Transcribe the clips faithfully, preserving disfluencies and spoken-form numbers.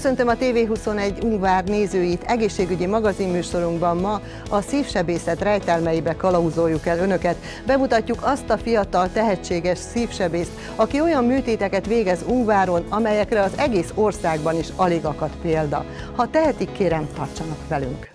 Köszöntöm a té vé huszonegy Ungvár nézőit, egészségügyi magazinműsorunkban ma a szívsebészet rejtelmeibe kalauzoljuk el önöket. Bemutatjuk azt a fiatal, tehetséges szívsebészt, aki olyan műtéteket végez Ungváron, amelyekre az egész országban is alig akad példa. Ha tehetik, kérem, tartsanak velünk!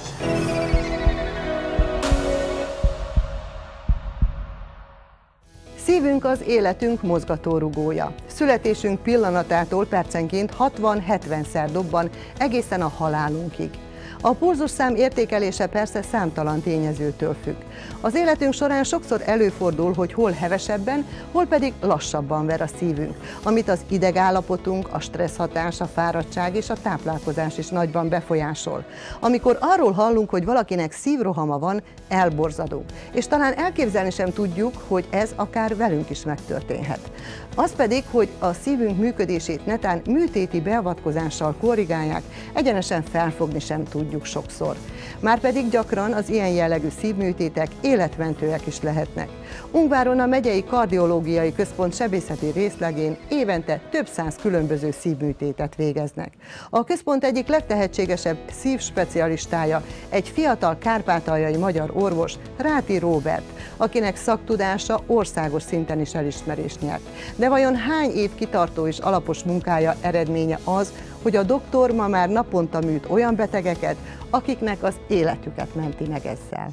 Szívünk az életünk mozgatórugója. Születésünk pillanatától percenként hatvan-hetvenszer dobban egészen a halálunkig. A pulzusszám értékelése persze számtalan tényezőtől függ. Az életünk során sokszor előfordul, hogy hol hevesebben, hol pedig lassabban ver a szívünk, amit az idegállapotunk, a stressz hatás, a fáradtság és a táplálkozás is nagyban befolyásol. Amikor arról hallunk, hogy valakinek szívrohama van, elborzadunk, és talán elképzelni sem tudjuk, hogy ez akár velünk is megtörténhet. Az pedig, hogy a szívünk működését netán műtéti beavatkozással korrigálják, egyenesen felfogni sem tudjuk sokszor. Márpedig gyakran az ilyen jellegű szívműtétek életmentőek is lehetnek. Ungváron a megyei kardiológiai központ sebészeti részlegén évente több száz különböző szívműtétet végeznek. A központ egyik legtehetségesebb szívspecialistája egy fiatal kárpátaljai magyar orvos, Ráti Róbert, akinek szaktudása országos szinten is elismerést nyert. De vajon hány év kitartó és alapos munkája eredménye az, hogy a doktor ma már naponta műt olyan betegeket, akiknek az életüket menti meg ezzel?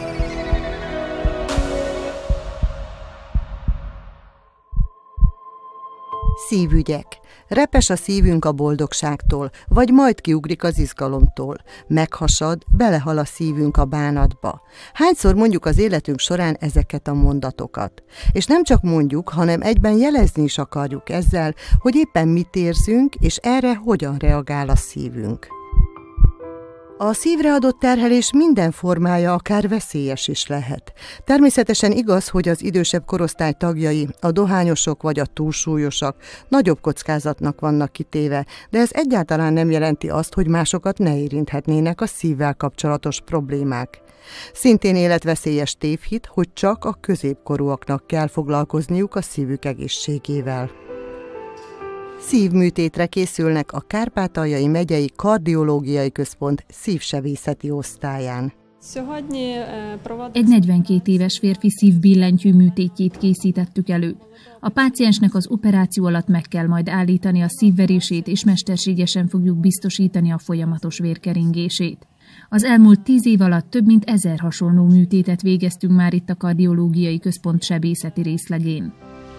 Szívügyek. Repes a szívünk a boldogságtól, vagy majd kiugrik az izgalomtól. Meghasad, belehal a szívünk a bánatba. Hányszor mondjuk az életünk során ezeket a mondatokat? És nem csak mondjuk, hanem egyben jelezni is akarjuk ezzel, hogy éppen mit érzünk, és erre hogyan reagál a szívünk. A szívre adott terhelés minden formája akár veszélyes is lehet. Természetesen igaz, hogy az idősebb korosztály tagjai, a dohányosok vagy a túlsúlyosak nagyobb kockázatnak vannak kitéve, de ez egyáltalán nem jelenti azt, hogy másokat ne érinthetnének a szívvel kapcsolatos problémák. Szintén életveszélyes tévhit, hogy csak a középkorúaknak kell foglalkozniuk a szívük egészségével. Szívműtétre készülnek a Kárpátaljai megyei kardiológiai központ szívsebészeti osztályán. Egy negyvenkét éves férfi szívbillentyű műtétjét készítettük elő. A páciensnek az operáció alatt meg kell majd állítani a szívverését, és mesterségesen fogjuk biztosítani a folyamatos vérkeringését. Az elmúlt tíz év alatt több mint ezer hasonló műtétet végeztünk már itt a kardiológiai központ sebészeti részlegén.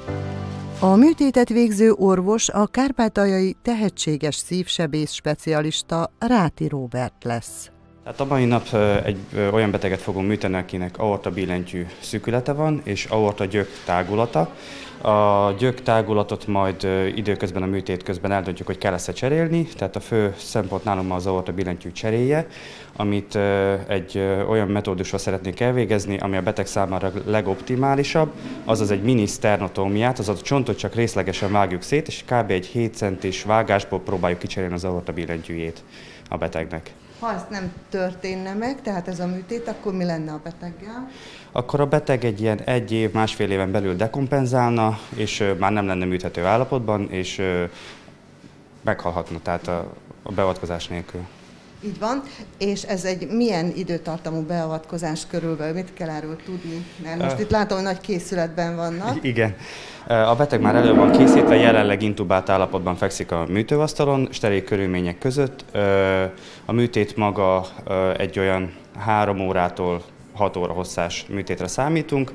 A műtétet végző orvos a kárpátaljai tehetséges szívsebész specialista Ráti Róbert lesz. Tehát a mai nap egy olyan beteget fogunk műteni, akinek aortabillentyű szűkülete van és aortagyök tágulata. A gyök tágulatot majd időközben a műtét közben eldöntjük, hogy kell ezt cserélni, tehát a fő szempont nálunk az aortabillentyű cseréje, amit egy olyan metódussal szeretnénk elvégezni, ami a beteg számára legoptimálisabb, azaz egy mini szternotómiát, azaz a csontot csak részlegesen vágjuk szét, és kb. Egy hét centis vágásból próbáljuk kicserélni az aortabillentyűjét a betegnek. Ha ez nem történne meg, tehát ez a műtét, akkor mi lenne a beteggel? Akkor a beteg egy ilyen egy év, másfél éven belül dekompenzálna, és már nem lenne műthető állapotban, és meghalhatna, tehát a, a beavatkozás nélkül. Így van, és ez egy milyen időtartamú beavatkozás körülbelül? Mit kell erről tudni? Mert most uh, itt látom, hogy nagy készületben vannak. Igen. A beteg már elő van készítve, jelenleg intubált állapotban fekszik a műtőasztalon, steril körülmények között. A műtét maga egy olyan három órától hat óra hosszás műtétre számítunk.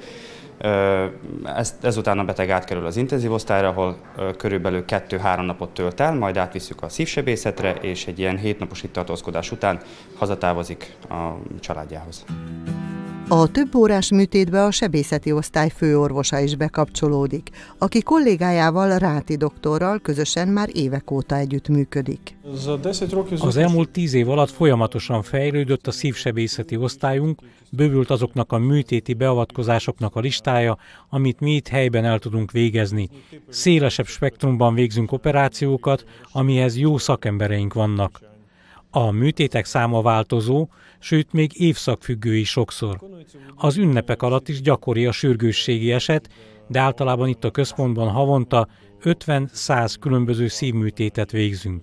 Ezt, ezután a beteg átkerül az intenzív osztályra, ahol körülbelül kettő-három napot tölt el, majd átvisszük a szívsebészetre, és egy ilyen hétnapos itt tartózkodás után hazatávozik a családjához. A több órás műtétbe a sebészeti osztály főorvosa is bekapcsolódik, aki kollégájával, Ráti doktorral közösen már évek óta együttműködik. Az elmúlt tíz év alatt folyamatosan fejlődött a szívsebészeti osztályunk, bővült azoknak a műtéti beavatkozásoknak a listája, amit mi itt helyben el tudunk végezni. Szélesebb spektrumban végzünk operációkat, amihez jó szakembereink vannak. A műtétek száma változó, sőt még évszakfüggő is sokszor. Az ünnepek alatt is gyakori a sürgősségi eset, de általában itt a központban havonta ötven-száz különböző szívműtétet végzünk.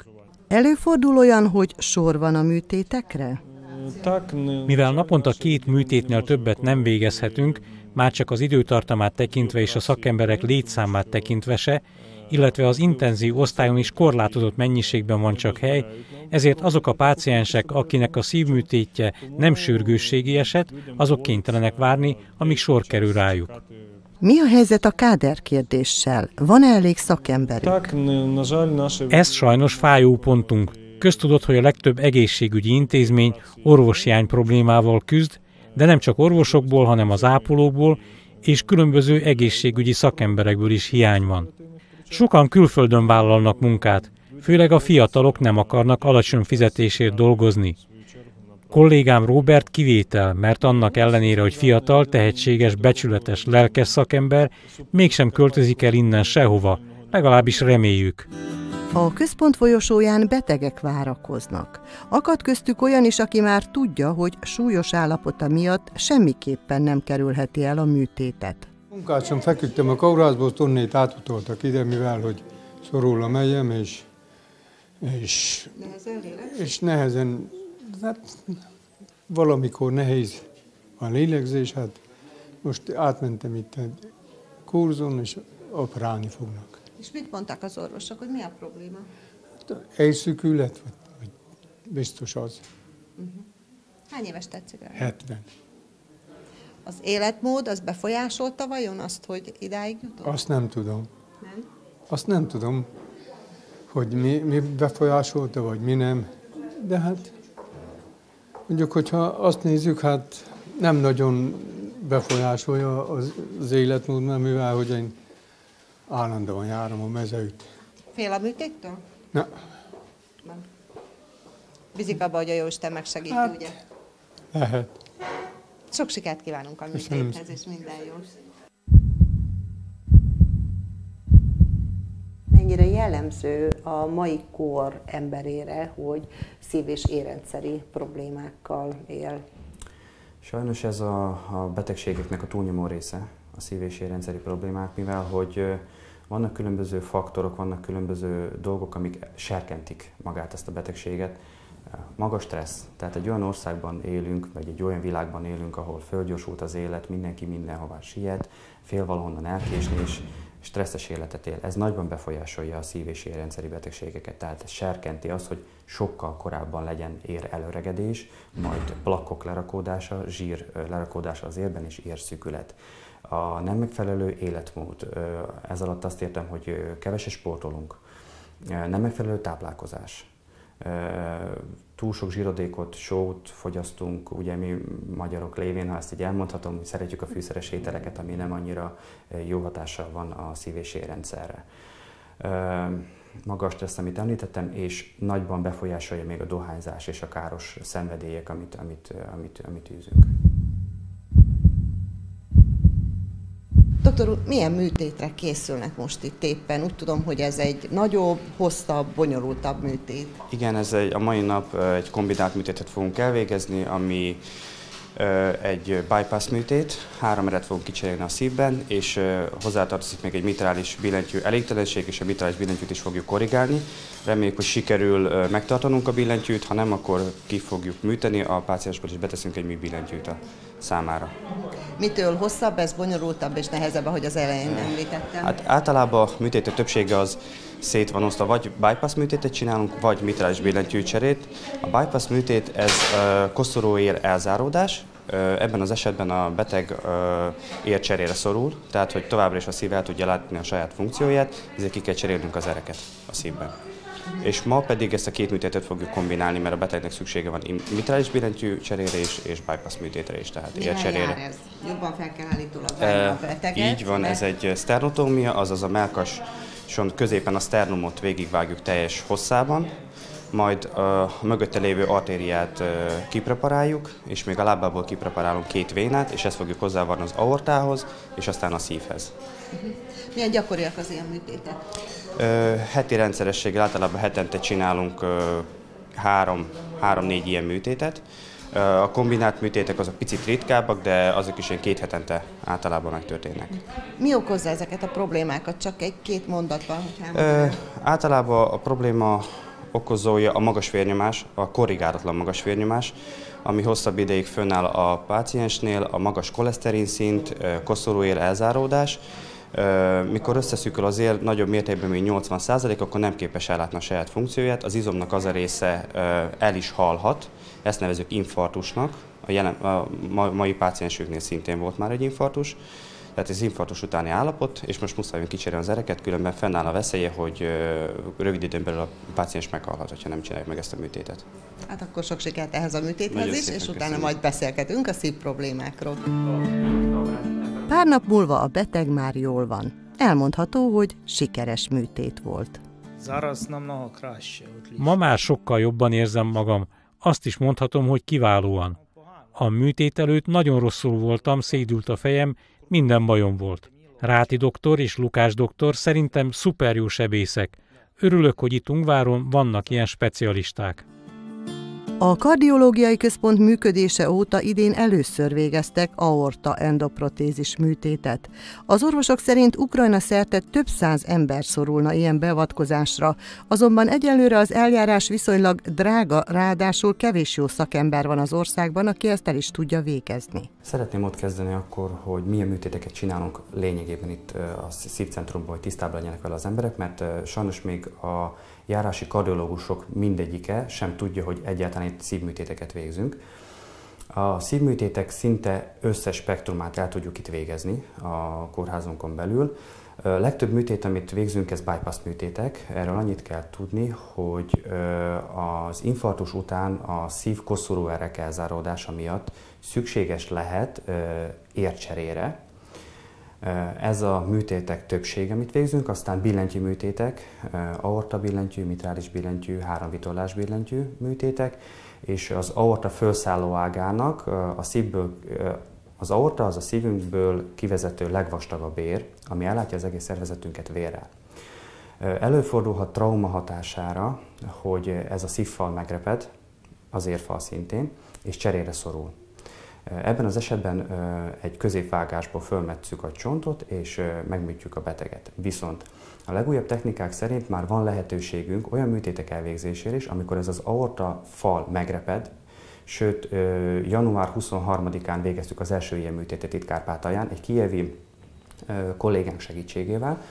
Előfordul olyan, hogy sor van a műtétekre? Mivel naponta két műtétnél többet nem végezhetünk, már csak az időtartamát tekintve és a szakemberek létszámát tekintve se, illetve az intenzív osztályon is korlátozott mennyiségben van csak hely, ezért azok a páciensek, akinek a szívműtétje nem sürgősségi eset, azok kénytelenek várni, amíg sor kerül rájuk. Mi a helyzet a káderkérdéssel? Van-e elég szakemberük? Ez sajnos fájó pontunk. Köztudott, hogy a legtöbb egészségügyi intézmény orvoshiány problémával küzd, de nem csak orvosokból, hanem az ápolókból és különböző egészségügyi szakemberekből is hiány van. Sokan külföldön vállalnak munkát, főleg a fiatalok nem akarnak alacsony fizetésért dolgozni. Kollégám Robert kivétel, mert annak ellenére, hogy fiatal, tehetséges, becsületes, lelkes szakember, mégsem költözik el innen sehova, legalábbis reméljük. A központ folyosóján betegek várakoznak. Akad köztük olyan is, aki már tudja, hogy súlyos állapota miatt semmiképpen nem kerülheti el a műtétet. Munkácsom feküdtem a kórházból, tonnét átutoltak ide, mivel hogy szorul a mellyem, és, és, és nehezen, hát valamikor nehéz a lélegzés, hát most átmentem itt egy kurzon, és operálni fognak. És mit mondták az orvosok, hogy mi a probléma? Éjszükület, vagy biztos az. Uh-huh. Hány éves tetszik el? hetven. Az életmód, az befolyásolta vajon azt, hogy idáig jutott? Azt nem tudom. Nem? Azt nem tudom, hogy mi, mi befolyásolta, vagy mi nem. De hát, mondjuk, hogyha azt nézzük, hát nem nagyon befolyásolja az, az életmód, mert mivel, hogy én állandóan járom a mezőt. Fél a műtéttől? Na. Nem. Bízik abba, hogy a Jóisten megsegíti, hát, ugye? Lehet. Sok sikert kívánunk a műtéthez, és minden jó. Mennyire jellemző a mai kor emberére, hogy szív- és érrendszeri problémákkal él? Sajnos ez a, a betegségeknek a túlnyomó része, a szív- és érrendszeri problémák, mivel hogy vannak különböző faktorok, vannak különböző dolgok, amik serkentik magát ezt a betegséget. Magas stressz, tehát egy olyan országban élünk, vagy egy olyan világban élünk, ahol fölgyorsult az élet, mindenki mindenhová siet, fél valahonnan elkésni, és stresszes életet él. Ez nagyban befolyásolja a szív- és érrendszeri betegségeket, tehát ez serkenti azt, hogy sokkal korábban legyen ér előregedés, majd plakkok lerakódása, zsír lerakódása az érben és érszűkület. A nem megfelelő életmód, ez alatt azt értem, hogy keveset sportolunk, nem megfelelő táplálkozás, túl sok zsírodékot, sót fogyasztunk, ugye mi magyarok lévén, ha ezt így elmondhatom, hogy szeretjük a fűszeres ételeket, ami nem annyira jó hatással van a szív- és érrendszerre. Magas stressz, amit említettem, és nagyban befolyásolja még a dohányzás és a káros szenvedélyek, amit, amit, amit, amit űzünk. Doktor úr, milyen műtétre készülnek most itt éppen? Úgy tudom, hogy ez egy nagyobb, hosszabb, bonyolultabb műtét. Igen, ez egy, a mai nap egy kombinált műtétet fogunk elvégezni, ami egy bypass műtét, három eret fogunk kicserélni a szívben, és hozzátartozik még egy mitrális billentyű elégtelenség, és a mitrális billentyűt is fogjuk korrigálni. Reméljük, hogy sikerül megtartanunk a billentyűt, ha nem, akkor ki fogjuk műteni a páciensből, és beteszünk egy műbillentyűt a számára. Mitől hosszabb, ez bonyolultabb és nehezebb, ahogy az elején említettem? Hát általában a műtétek többsége az szét van osztva, vagy bypass műtétet csinálunk, vagy mitrális billentyűcserét. A bypass műtét ez uh, koszorúér elzáródás, uh, ebben az esetben a beteg uh, ércserére szorul, tehát hogy továbbra is a szív el tudja látni a saját funkcióját, ezért ki kell cserélnünk az ereket a szívben. És ma pedig ezt a két műtétet fogjuk kombinálni, mert a betegnek szüksége van mitrális billentyű cserére is, és bypass műtétre is, tehát ércserére. Ez? Jobban fel kell állítólag venni a beteget. Így van, ez egy szternotómia, azaz a mellkason középen a szternumot végigvágjuk teljes hosszában, majd a mögötte lévő artériát kipreparáljuk, és még a lábából kipreparálunk két vénát, és ezt fogjuk hozzávarni az aortához, és aztán a szívhez. Uh-huh. Milyen gyakoriak az ilyen műtétek? Ö, heti rendszerességgel általában hetente csinálunk három, három-négy ilyen műtétet. Ö, a kombinált műtétek azok picit ritkábbak, de azok is ilyen két hetente általában megtörténnek. Mi okozza ezeket a problémákat? Csak egy-két mondatban, hogy Ö, általában a probléma okozója a magas vérnyomás, a korrigálatlan magas vérnyomás, ami hosszabb ideig fönnáll a páciensnél, a magas koleszterin szint, koszorúér elzáródás. Mikor összeszűkül az ér nagyobb mértékben, mint nyolcvan százalék, akkor nem képes ellátni a saját funkcióját, az izomnak az a része el is halhat, ezt nevezzük infarktusnak, a, jelen, a mai páciensüknél szintén volt már egy infarktus, tehát ez infarktus utáni állapot, és most muszáj kicserélni az ereket, különben fennáll a veszélye, hogy rövid időn belül a páciens meghalhat, ha nem csináljuk meg ezt a műtétet. Hát akkor sok sikert ehhez a műtéthez Nagyon is, és utána köszönöm. majd beszélgetünk a szívproblémákról. Pár nap múlva a beteg már jól van. Elmondható, hogy sikeres műtét volt. Ma már sokkal jobban érzem magam. Azt is mondhatom, hogy kiválóan. A műtét előtt nagyon rosszul voltam, szédült a fejem, minden bajom volt. Ráti doktor és Lukás doktor szerintem szuper jó sebészek. Örülök, hogy itt Ungváron vannak ilyen specialisták. A kardiológiai központ működése óta idén először végeztek aorta endoprotézis műtétet. Az orvosok szerint Ukrajna szerte több száz ember szorulna ilyen beavatkozásra, azonban egyelőre az eljárás viszonylag drága, ráadásul kevés jó szakember van az országban, aki ezt el is tudja végezni. Szeretném ott kezdeni akkor, hogy milyen műtéteket csinálunk lényegében itt a szívcentrumban, hogy tisztában legyenek vele az emberek, mert sajnos még a járási kardiológusok mindegyike sem tudja, hogy egyáltalán itt szívműtéteket végzünk. A szívműtétek szinte összes spektrumát el tudjuk itt végezni a kórházunkon belül. A legtöbb műtét, amit végzünk, ez bypass műtétek. Erről annyit kell tudni, hogy az infarktus után a szív koszorúerek elzáródása miatt szükséges lehet ércserére. Ez a műtétek többsége, amit végzünk, aztán billentyű műtétek, aorta billentyű, mitrális billentyű, háromvitorlás billentyű műtétek, és az aorta felszálló ágának a szívből, az aorta az a szívünkből kivezető legvastagabb ér, ami ellátja az egész szervezetünket vérrel. Előfordulhat trauma hatására, hogy ez a szívfal megreped, az érfal szintén, és cserére szorul. Ebben az esetben egy középvágásból fölmetszük a csontot, és megműtjük a beteget. Viszont a legújabb technikák szerint már van lehetőségünk olyan műtétek elvégzésére is, amikor ez az aorta fal megreped, sőt január huszonharmadikán végeztük az első ilyen műtétet itt Kárpátalján, egy kijevi kollégánk segítségével.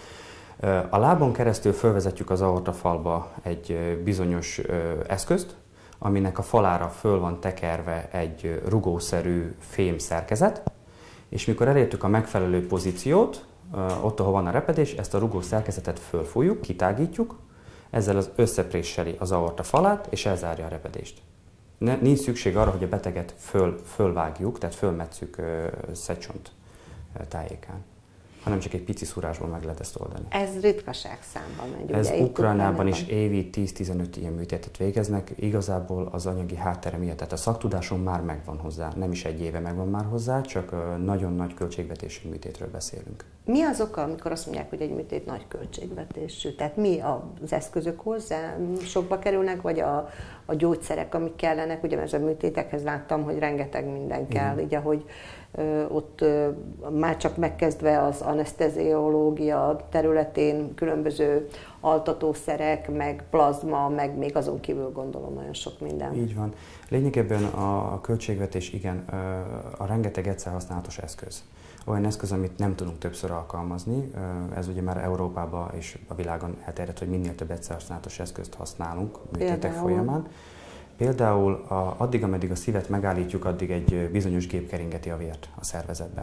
A lábon keresztül fölvezetjük az aorta falba egy bizonyos eszközt, aminek a falára föl van tekerve egy rugószerű fém szerkezet, és mikor elértük a megfelelő pozíciót, ott, ahol van a repedés, ezt a rugó szerkezetet fölfújjuk, kitágítjuk, ezzel az összepréseli az aorta falát, és elzárja a repedést. Ne, nincs szükség arra, hogy a beteget föl, fölvágjuk, tehát fölmetszük szedcsont tájékán, hanem csak egy pici szúrásból meg lehet ezt oldani. Ez ritkaság számban megy. Ez ugye, Ukrajnában is évi tíz-tizenöt ilyen műtétet végeznek, igazából az anyagi háttere miatt, tehát a szaktudásom már megvan hozzá, nem is egy éve megvan már hozzá, csak nagyon nagy költségvetésű műtétről beszélünk. Mi az oka, amikor azt mondják, hogy egy műtét nagy költségvetésű? Tehát mi az eszközök hozzá sokba kerülnek, vagy a, a gyógyszerek, amik kellenek? Ugye ez a műtétekhez láttam, hogy rengeteg minden kell, így ahogy ö, ott ö, már csak megkezdve az aneszteziológia területén különböző altatószerek, meg plazma, meg még azon kívül gondolom nagyon sok minden. Így van. Lényegében a költségvetés igen, a rengeteg egyszer használatos eszköz. Olyan eszköz, amit nem tudunk többször alkalmazni. Ez ugye már Európában és a világon elterjedt, hogy minél több egyszer használatos eszközt használunk műtétek folyamán. Például a, addig, ameddig a szívet megállítjuk, addig egy bizonyos gép keringeti a vért a szervezetben.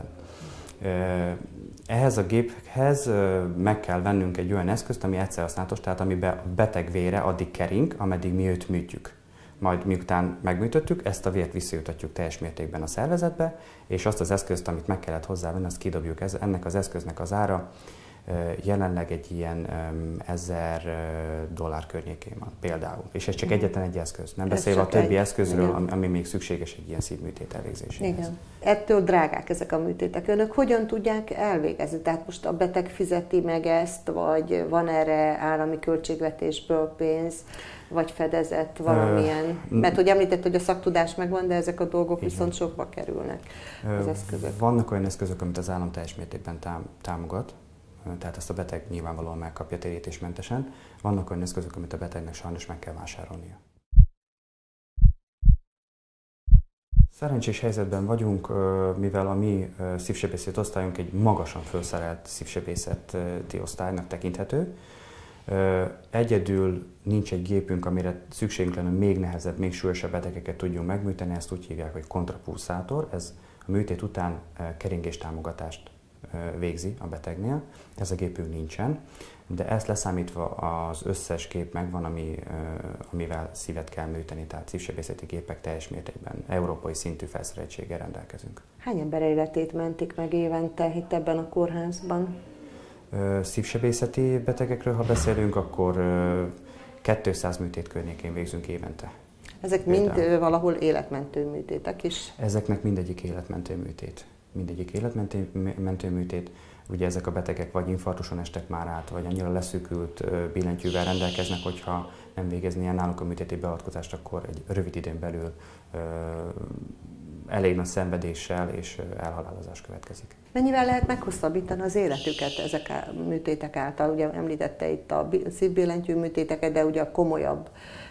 Ehhez a géphez meg kell vennünk egy olyan eszközt, ami egyszer használatos, tehát amiben a beteg vére addig kering, ameddig mi őt műtjük. Majd miután megműtöttük, ezt a vért visszajutatjuk teljes mértékben a szervezetbe, és azt az eszközt, amit meg kellett hozzávenni, azt kidobjuk. Ez, ennek az eszköznek az ára jelenleg egy ilyen ezer dollár környékén van például. És ez csak egyetlen egy eszköz. Nem beszélve a többi egy, eszközről, ami, ami még szükséges egy ilyen szívműtét elvégzéséhez. Igen. Ettől drágák ezek a műtétek. Önök hogyan tudják elvégezni? Tehát most a beteg fizeti meg ezt, vagy van erre állami költségvetésből pénz, vagy fedezett valamilyen? Ö, Mert hogy említett, hogy a szaktudás megvan, de ezek a dolgok viszont sokba kerülnek, az eszközök. Vannak olyan eszközök, amit az állam teljes mértékben támogat. tehát ezt a beteg nyilvánvalóan megkapja térítésmentesen. Vannak olyan eszközök, amit a betegnek sajnos meg kell vásárolnia. Szerencsés helyzetben vagyunk, mivel a mi szívsebészeti osztályunk egy magasan felszerelt szívsebészeti osztálynak tekinthető. Egyedül nincs egy gépünk, amire szükségünk lenne, még nehezebb, még súlyosabb betegeket tudjunk megműteni, ezt úgy hívják, hogy kontrapulszátor. Ez a műtét után keringéstámogatást végzi a betegnél. Ez a gépünk nincsen, de ezt leszámítva az összes gép megvan, ami, amivel szívet kell műteni, tehát szívsebészeti gépek teljes mértékben európai szintű felszereltséggel rendelkezünk. Hány ember életét mentik meg évente itt ebben a kórházban? Szívsebészeti betegekről, ha beszélünk, akkor kétszáz műtét környékén végzünk évente. Ezek Például. mind valahol életmentő műtétek is? Ezeknek mindegyik életmentő műtét. Mindegyik életmentő műtét. Ugye ezek a betegek vagy infarktuson estek már át, vagy annyira leszűkült billentyűvel rendelkeznek, hogyha nem végeznél náluk a műtéti beavatkozást, akkor egy rövid időn belül ö, elég nagy szenvedéssel és elhalálozás következik. Mennyivel lehet meghosszabbítani az életüket ezek a műtétek által? Ugye említette itt a szívbillentyű műtéteket, de ugye a komolyabb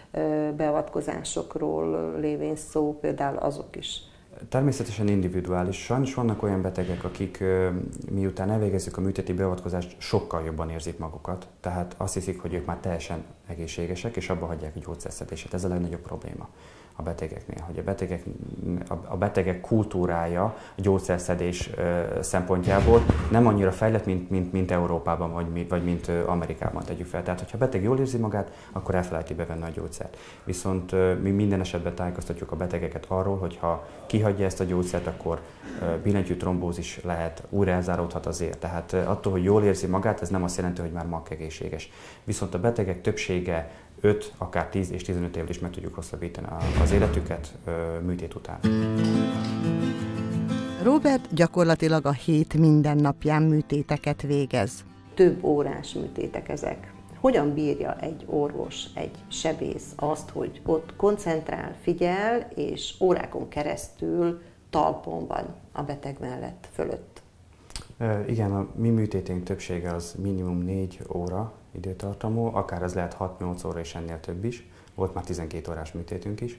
beavatkozásokról lévén szó, például azok is. Természetesen individuális. Sajnos vannak olyan betegek, akik miután elvégezzük a műtéti beavatkozást, sokkal jobban érzik magukat. Tehát azt hiszik, hogy ők már teljesen egészségesek, és abba hagyják a gyógyszerszedéset. Ez a legnagyobb probléma a betegeknél, hogy a betegek, a betegek kultúrája a gyógyszerszedés szempontjából nem annyira fejlett, mint, mint, mint Európában, vagy, vagy mint Amerikában, tegyük fel. Tehát, hogyha a beteg jól érzi magát, akkor elfelejti bevenni a gyógyszert. Viszont mi minden esetben tájékoztatjuk a betegeket arról, hogy ha kihagyja ezt a gyógyszert, akkor billentyű trombózis lehet, újra elzáródhat az ér. Tehát attól, hogy jól érzi magát, ez nem azt jelenti, hogy már makkegészséges. Viszont a betegek többsége öt, akár tíz és tizenöt évvel is meg tudjuk hosszabbítani az életüket műtét után. Robert gyakorlatilag a hét minden napján műtéteket végez. Több órás műtétek ezek. Hogyan bírja egy orvos, egy sebész azt, hogy ott koncentrál, figyel, és órákon keresztül talpon van a beteg mellett, fölött? Igen, a mi műtéténk többsége az minimum négy óra időtartamú, akár ez lehet hat-nyolc óra és ennél több is. Volt már tizenkét órás műtétünk is.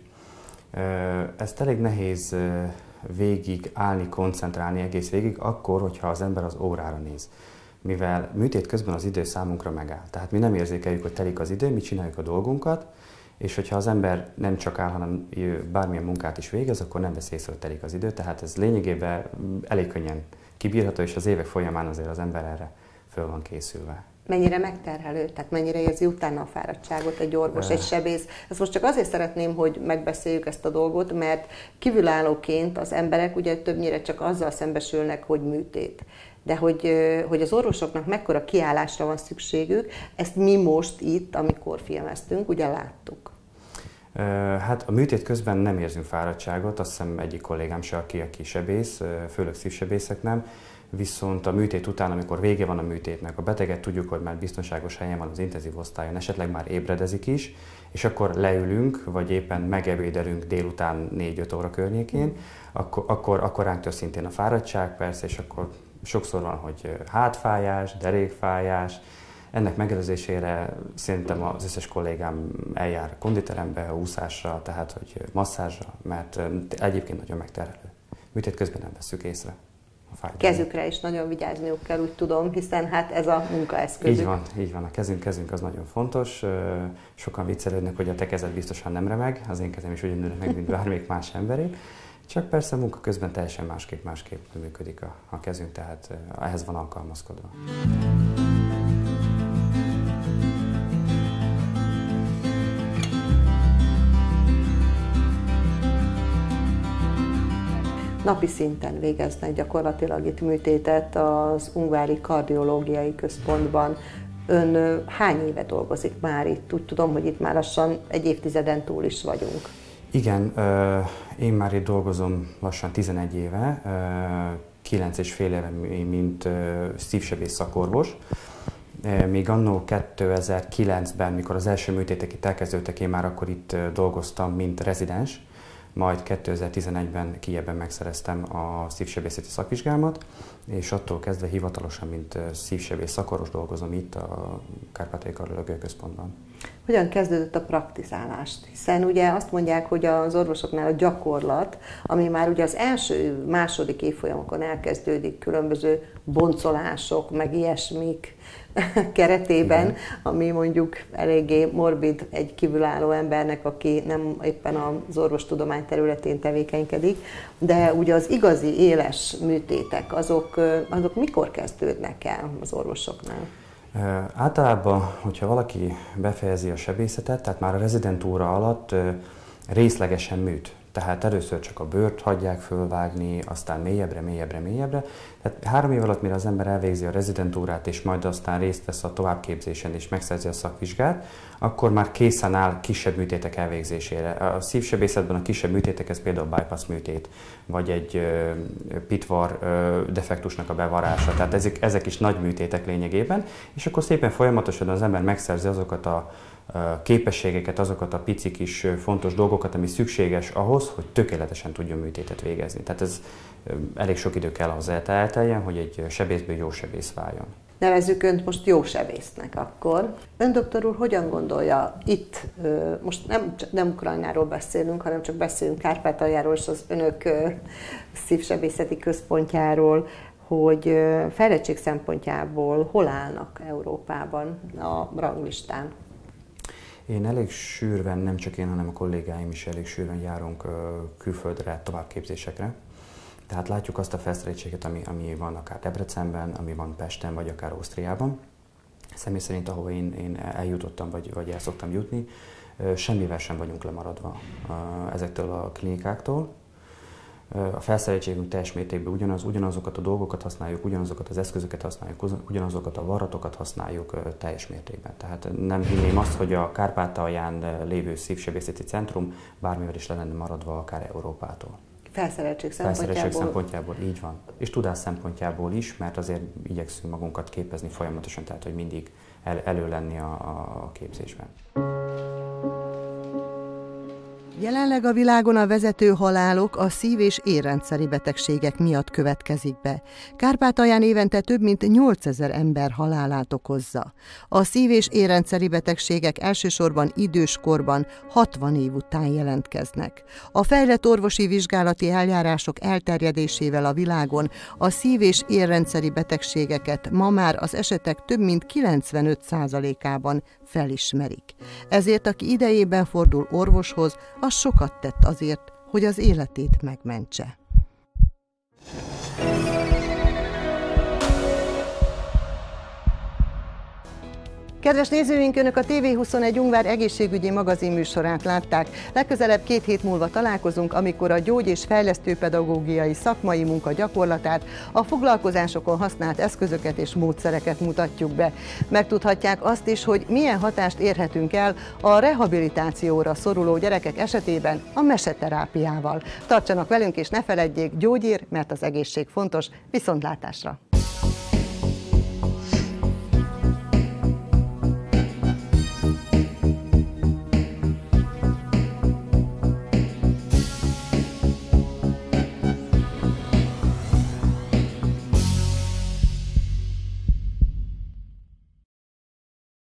Ezt elég nehéz végig állni, koncentrálni egész végig, akkor, hogyha az ember az órára néz. Mivel műtét közben az idő számunkra megáll. Tehát mi nem érzékeljük, hogy telik az idő, mi csináljuk a dolgunkat, és hogyha az ember nem csak áll, hanem bármilyen munkát is végez, akkor nem vesz észre, hogy telik az idő. Tehát ez lényegében elég könnyen kibírható, és az évek folyamán azért az ember erre föl van készülve. Mennyire megterhelő, tehát mennyire érzi utána a fáradtságot egy orvos, egy sebész. Ezt most csak azért szeretném, hogy megbeszéljük ezt a dolgot, mert kívülállóként az emberek ugye többnyire csak azzal szembesülnek, hogy műtét. De hogy, hogy az orvosoknak mekkora kiállásra van szükségük, ezt mi most itt, amikor filmeztünk, ugye láttuk. Hát a műtét közben nem érzünk fáradtságot, azt hiszem egyik kollégám se, aki, aki sebész, főleg szívsebészek nem. Viszont a műtét után, amikor vége van a műtétnek, a beteget tudjuk, hogy már biztonságos helyen van az intenzív osztályon, esetleg már ébredezik is, és akkor leülünk, vagy éppen megebédelünk délután négy-öt óra környékén, akkor, akkor, akkor ránk tör szintén a fáradtság, persze, és akkor sokszor van, hogy hátfájás, derékfájás. Ennek megelőzésére szerintem az összes kollégám eljár konditerembe, úszásra, tehát hogy masszázsra, mert egyébként nagyon megterhelő. Műtét közben nem vesszük észre. Kezükre is nagyon vigyázniuk kell, úgy tudom, hiszen hát ez a munkaeszközük. Így van, így van. A kezünk, kezünk az nagyon fontos. Sokan viccelődnek, hogy a te kezed biztosan nem remeg, az én kezem is ugyanúgy meg, mint bármelyik más emberé. Csak persze a munka közben teljesen másképp, másképp működik a, a kezünk, tehát ehhez van alkalmazkodva. Napi szinten végeznek gyakorlatilag itt műtétet az Ungvári Kardiológiai Központban. Ön hány éve dolgozik már itt? Úgy tudom, hogy itt már lassan egy évtizeden túl is vagyunk. Igen, én már itt dolgozom lassan tizenegy éve, kilenc és fél éve, mint szívsebész szakorvos. Még annó kétezer-kilencben, mikor az első műtétek itt elkezdődtek, én már akkor itt dolgoztam, mint rezidens. majd kétezer-tizenegyben Kijevben megszereztem a szívsebészeti szakvizsgámat, és attól kezdve hivatalosan, mint szívsebész szakorvos dolgozom itt a Kárpátaljai Kardiológiai Központban. Hogyan kezdődött a praktizálást? Hiszen ugye azt mondják, hogy az orvosoknál a gyakorlat, ami már ugye az első, második évfolyamokon elkezdődik különböző boncolások, meg ilyesmik keretében, igen, ami mondjuk eléggé morbid egy kívülálló embernek, aki nem éppen az orvostudomány területén tevékenykedik, de ugye az igazi éles műtétek, azok, azok mikor kezdődnek el az orvosoknál? Általában, hogyha valaki befejezi a sebészetet, tehát már a rezidentúra alatt részlegesen műt. Tehát először csak a bőrt hagyják fölvágni, aztán mélyebbre, mélyebbre, mélyebbre. Tehát három év alatt, mire az ember elvégzi a rezidentúrát, és majd aztán részt vesz a továbbképzésen és megszerzi a szakvizsgát, akkor már készen áll kisebb műtétek elvégzésére. A szívsebészetben a kisebb műtétek, ez például bypass műtét, vagy egy ö, pitvar ö, defektusnak a bevarása. Tehát ezek, ezek is nagy műtétek lényegében, és akkor szépen folyamatosan az ember megszerzi azokat a képességeket, azokat a pici kis fontos dolgokat, ami szükséges ahhoz, hogy tökéletesen tudjon műtétet végezni. Tehát ez elég sok idő kell ahhoz elteljen, hogy egy sebészből jó sebész váljon. Nevezzük Önt most jó sebésznek akkor. Ön, doktor úr, hogyan gondolja itt, most nem, nem Ukrajnáról beszélünk, hanem csak beszélünk Kárpátaljáról és az Önök szívsebészeti központjáról, hogy fejlettség szempontjából hol állnak Európában a ranglistán? Én elég sűrűn, nem csak én, hanem a kollégáim is elég sűrűn járunk külföldre, továbbképzésekre. Tehát látjuk azt a felszereltséget, ami, ami van akár Debrecenben, ami van Pesten, vagy akár Ausztriában. Személy szerint, ahova én, én eljutottam, vagy, vagy el szoktam jutni, semmivel sem vagyunk lemaradva ezektől a klinikáktól. A felszereltségünk teljes mértékben ugyanaz, ugyanazokat a dolgokat használjuk, ugyanazokat az eszközöket használjuk, ugyanazokat a varratokat használjuk teljes mértékben. Tehát nem hinném azt, hogy a Kárpátalján lévő szívsebészeti centrum bármivel is le lenne maradva akár Európától. Felszereltség szempontjából? Felszereltség szempontjából, így van. És tudás szempontjából is, mert azért igyekszünk magunkat képezni folyamatosan, tehát hogy mindig el, elő lenni a, a képzésben. Jelenleg a világon a vezető halálok a szív- és érrendszeri betegségek miatt következik be. Kárpátalján évente több mint nyolcezer ember halálát okozza. A szív- és érrendszeri betegségek elsősorban időskorban, hatvan év után jelentkeznek. A fejlett orvosi vizsgálati eljárások elterjedésével a világon a szív- és érrendszeri betegségeket ma már az esetek több mint kilencvenöt százalékában felismerik. Ezért aki idejében fordul orvoshoz, az sokat tett azért, hogy az életét megmentse. Kedves nézőink, Önök a té vé huszonegy Ungvár egészségügyi magazin műsorát látták. Legközelebb két hét múlva találkozunk, amikor a gyógy- és fejlesztőpedagógiai szakmai munka gyakorlatát, a foglalkozásokon használt eszközöket és módszereket mutatjuk be. Megtudhatják azt is, hogy milyen hatást érhetünk el a rehabilitációra szoruló gyerekek esetében a meseterápiával. Tartsanak velünk és ne feledjék, gyógyír, mert az egészség fontos. Viszontlátásra!